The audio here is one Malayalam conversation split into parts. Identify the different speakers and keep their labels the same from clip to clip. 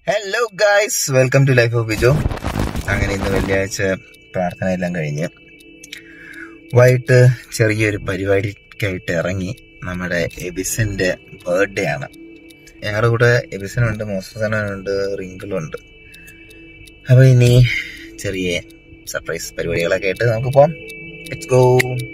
Speaker 1: Hello guys, welcome to Life of Bijo. അങ്ങനെ ഇന്ന് വെള്ളിയാഴ്ച പ്രാർത്ഥന എല്ലാം കഴിഞ്ഞ് വൈകിട്ട് ചെറിയൊരു പരിപാടിക്കായിട്ട് ഇറങ്ങി. നമ്മുടെ എബിസിന്റെ ബർത്ത്ഡേ ആണ്. ഞങ്ങളുടെ കൂടെ എബിസനുണ്ട്, മോസനുണ്ട്, റിങ്കിളുണ്ട്. അപ്പൊ ഇനി ചെറിയ സർപ്രൈസ് പരിപാടികളൊക്കെ ആയിട്ട് നമുക്ക് പോവാം. Let's go.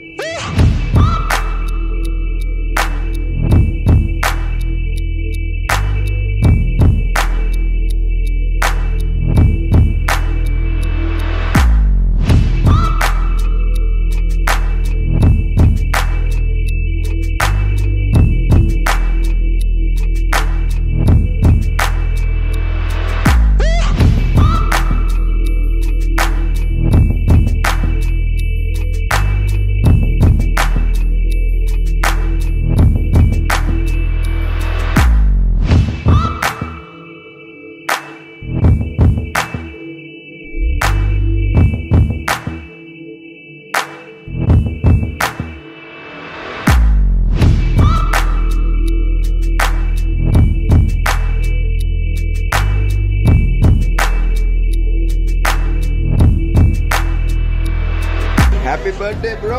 Speaker 1: Happy birthday, bro.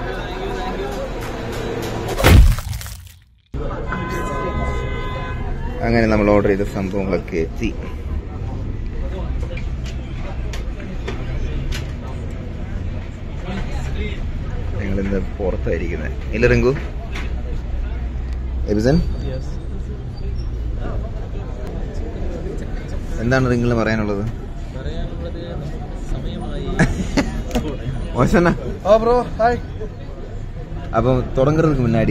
Speaker 1: അങ്ങനെ നമ്മൾ ഓർഡർ ചെയ്ത സംഭവങ്ങളൊക്കെ എത്തി. ഞങ്ങളിന്ന് പുറത്തായിരിക്കുന്നത്. ഇല്ല റിങ്കു? എബിസൻ എന്താണ് റിങ്കിളിന് പറയാനുള്ളത്? அப்போ தொடங்குறதுக்கு முன்னாடி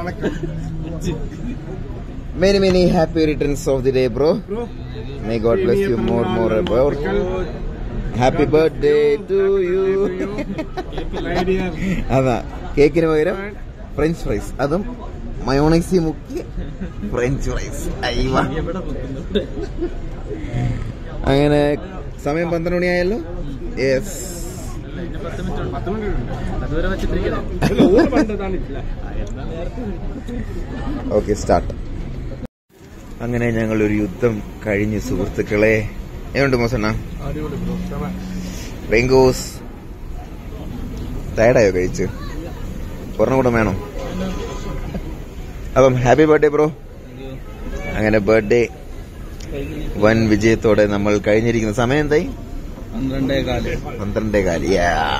Speaker 1: many happy returns of the day, bro. May God bless you more about. Happy birthday to you. അതാ കേക്കിന് പകരം ഫ്രഞ്ച് ഫ്രൈസ്, അതും മയോണൈസ് മുക്കി ഫ്രഞ്ച് ഫ്രൈസ്. അയ്യോ, അങ്ങനെ സമയം 12 മണിയായല്ലോ. Yes, okay, start. അങ്ങനെ ഞങ്ങളൊരു യുദ്ധം കഴിഞ്ഞു സുഹൃത്തുക്കളെ. എങ്ങനെയുണ്ട് മോസണ്ണ? റിങ്കോസ് ടയർഡായോ കഴിച്ച്? ഒരെണ്ണം കൂടെ വേണം. അപ്പം ഹാപ്പി ബർത്ത്ഡേ ബ്രോ. അങ്ങനെ ബർത്ത്ഡേ വൻ വിജയത്തോടെ നമ്മൾ കഴിഞ്ഞിരിക്കുന്ന സമയം എന്തായി? 12:15.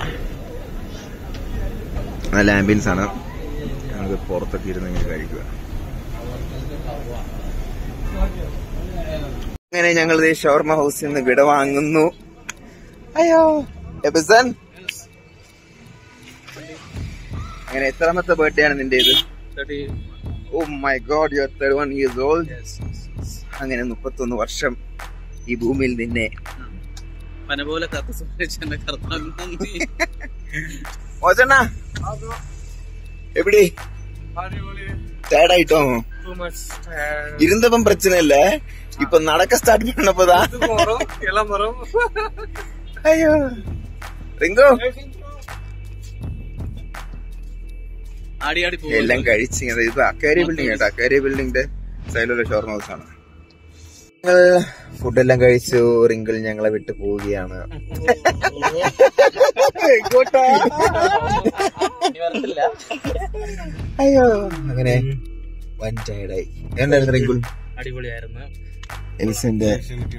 Speaker 1: നല്ല ആംബിയൻസ് ആണ്. നമുക്ക് പുറത്തൊക്കെ ഇരുന്ന് ഇങ്ങനെ കഴിക്കുക. അങ്ങനെ ഞങ്ങൾ ഷവർമ ഹൗസിൽ നിന്ന് വിട വാങ്ങുന്നു. അയ്യോ എബിസൻ, അങ്ങനെ എത്രാമത്തെ ബർത്ത്ഡേ ആണ് നിന്റേത്? Oh my God, you are 31 years old. അങ്ങനെ 31 വർഷം ഈ ഭൂമിയിൽ നിന്നെ எப்படி டயர்ட் ஆயிட்டோம். இருந்தப்பம் பிரச்சனை இல்ல, இப்ப நடக்க ஸ்டார்ட் பண்ணப்பதான். ஐயோ റിങ്കോ എല്ലാം കഴിച്ച് ഇത് അക്കാരി ബിൽഡിംഗ് കേട്ടോ. അക്കാരി ബിൽഡിംഗിന്റെ സൈഡിലുള്ള ഷവർമ ഹൗസ് ആണ്. ഞങ്ങൾ ഫുഡെല്ലാം കഴിച്ചു. റിങ്കിൾ ഞങ്ങളെ വിട്ട് പോവുകയാണ്. അയ്യോ, അങ്ങനെ വൻ ടയർഡായി. എന്തായിരുന്നു റിങ്കിൾ?
Speaker 2: അടിപൊളിയായിരുന്നു.
Speaker 1: എലിസന്റെ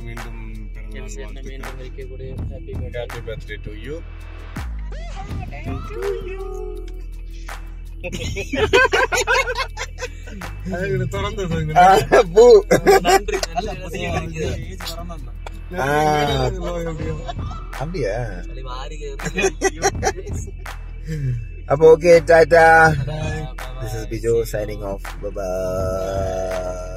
Speaker 1: அப்படியா? அப்போ okay, tata. This is Bijo signing off. Bye bye.